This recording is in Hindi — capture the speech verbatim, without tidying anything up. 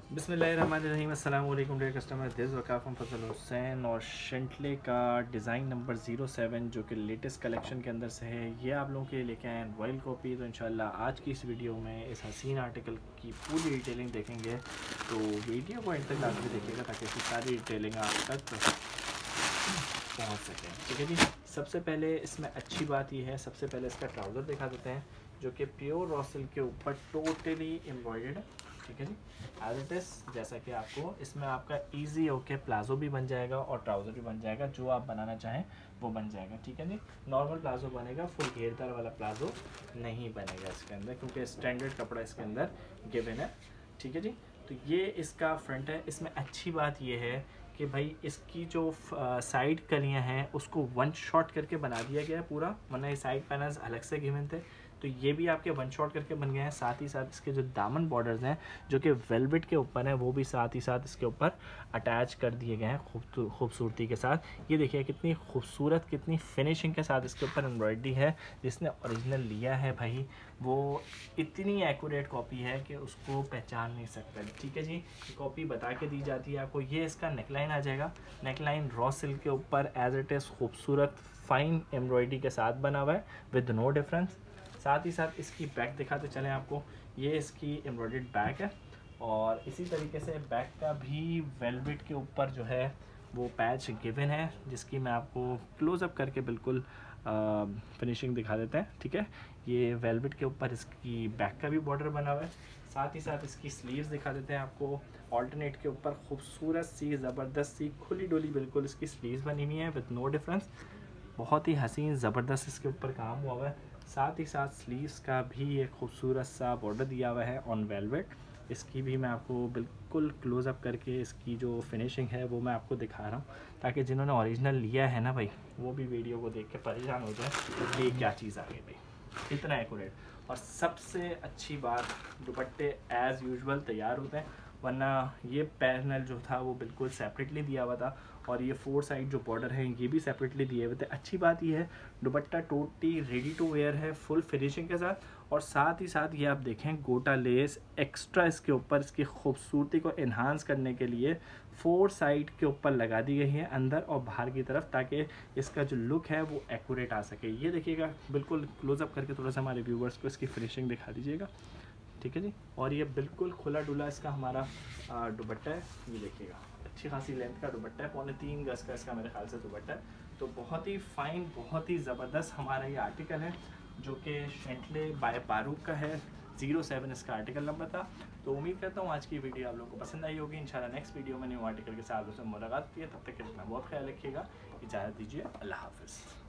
बिस्मिल्लाहिर्रहमानिर्रहीम। अस्सलाम वालेकुम डियर कस्टमर, दिस वकाफ़ फजल हुसैन और शेंटले का डिज़ाइन नंबर ज़ीरो सेवन जो कि लेटेस्ट कलेक्शन के अंदर से है, ये आप लोगों के लिए लेके आए हैं रॉयल कॉपी। तो इंशाल्लाह आज की इस वीडियो में इस हसीन आर्टिकल की पूरी डिटेलिंग देखेंगे, तो वीडियो को एंड तक लाजमी देखिएगा ताकि इसकी सारी डिटेलिंग आप तक पहुँच सकें। ठीक है जी। सबसे पहले इसमें अच्छी बात यह है, सबसे पहले इसका ट्राउज़र दिखा देते हैं जो कि प्योर रॉ सिल्क के ऊपर टोटली एम्ब्रॉयडर्ड है। ठीक है जी, एज इट इज़ जैसा कि आपको इसमें आपका इजी ओके प्लाजो भी बन जाएगा और ट्राउज़र भी बन जाएगा, जो आप बनाना चाहें वो बन जाएगा। ठीक है जी, नॉर्मल प्लाजो बनेगा, फुल घेरदार वाला प्लाजो नहीं बनेगा इसके अंदर, क्योंकि स्टैंडर्ड कपड़ा इसके अंदर गिवन है। ठीक है जी, तो ये इसका फ्रंट है। इसमें अच्छी बात ये है कि भाई इसकी जो साइड कलियाँ हैं उसको वन शॉट करके बना दिया गया है पूरा, वरना ये साइड पैनल्स अलग से गिवन थे, तो ये भी आपके वन शॉट करके बन गए हैं। साथ ही साथ इसके जो दामन बॉर्डर्स हैं जो कि वेलवेट के ऊपर हैं, वो भी साथ ही साथ इसके ऊपर अटैच कर दिए गए हैं खूब खूबसूरती के साथ। ये देखिए कितनी खूबसूरत, कितनी फिनिशिंग के साथ इसके ऊपर एम्ब्रॉयडरी है। जिसने ओरिजिनल लिया है भाई, वो इतनी एक्यूरेट कॉपी है कि उसको पहचान नहीं सकता। ठीक है जी, कॉपी बता के दी जाती है आपको। ये इसका नेकलाइन आ जाएगा, नेकलाइन रॉ सिल्क के ऊपर एज इट इज़ खूबसूरत फाइन एम्ब्रॉयडरी के साथ बना हुआ है विद नो डिफरेंस। साथ ही साथ इसकी बैक दिखाते चलें आपको, ये इसकी एम्ब्रॉयडर्ड बैक है और इसी तरीके से बैक का भी वेलवेट के ऊपर जो है वो पैच गिवन है, जिसकी मैं आपको क्लोज़अप करके बिल्कुल फिनिशिंग दिखा देते हैं। ठीक है, ये वेलवेट के ऊपर इसकी बैक का भी बॉर्डर बना हुआ है। साथ ही साथ इसकी स्लीव्स दिखा देते हैं आपको, ऑल्टरनेट के ऊपर खूबसूरत सी ज़बरदस्त सी खुली डुली बिल्कुल इसकी स्लीव्स बनी हुई है विद नो डिफरेंस। बहुत ही हसीन ज़बरदस्त इसके ऊपर काम हुआ हुआ है। साथ ही साथ स्लीव्स का भी एक खूबसूरत सा बॉर्डर दिया हुआ है ऑन वेलवेट। इसकी भी मैं आपको बिल्कुल क्लोज़अप करके इसकी जो फिनिशिंग है वो मैं आपको दिखा रहा हूँ, ताकि जिन्होंने ओरिजिनल लिया है ना भाई, वो भी वीडियो को देख के परेशान हो जाए कि ये क्या चीज़ आ गई भाई, इतना एक्यूरेट। और सबसे अच्छी बात, दुपट्टे एज़ यूजुअल तैयार होते हैं, वरना ये पैनल जो था वो बिल्कुल सेपरेटली दिया हुआ था और ये फोर साइड जो बॉर्डर है ये भी सेपरेटली दिए हुए थे। अच्छी बात ये है, dupatta totally ready to wear है फुल फिनिशिंग के साथ। और साथ ही साथ ये आप देखें गोटा लेस एक्स्ट्रा इसके ऊपर इसकी खूबसूरती को इन्हांस करने के लिए फोर साइड के ऊपर लगा दी गई है, अंदर और बाहर की तरफ, ताकि इसका जो लुक है वो एक्यूरेट आ सके। ये देखिएगा, बिल्कुल क्लोज़अप करके थोड़ा सा हमारे व्यूवर्स को इसकी फिनिशिंग दिखा दीजिएगा। ठीक है जी, और ये बिल्कुल खुला डुला इसका हमारा दुपट्टा है। ये देखिएगा अच्छी खासी लेंथ का दुपट्टा है, पौने तीन गज का इसका मेरे ख्याल से दुपट्टा है। तो बहुत ही फाइन, बहुत ही ज़बरदस्त हमारा ये आर्टिकल है जो कि शेंटले बाय बारूक का है। ज़ीरो सेवन इसका आर्टिकल नंबर था। तो उम्मीद करता हूँ आज की वीडियो आप लोगों को पसंद आई होगी। इंशाल्लाह नेक्स्ट वीडियो में न्यू आर्टिकल के साथ उससे मुलाकात की है। तब तक के लिए अपना बहुत ख्याल रखिएगा। इजाज़त दीजिए, अल्लाह हाफ़िज़।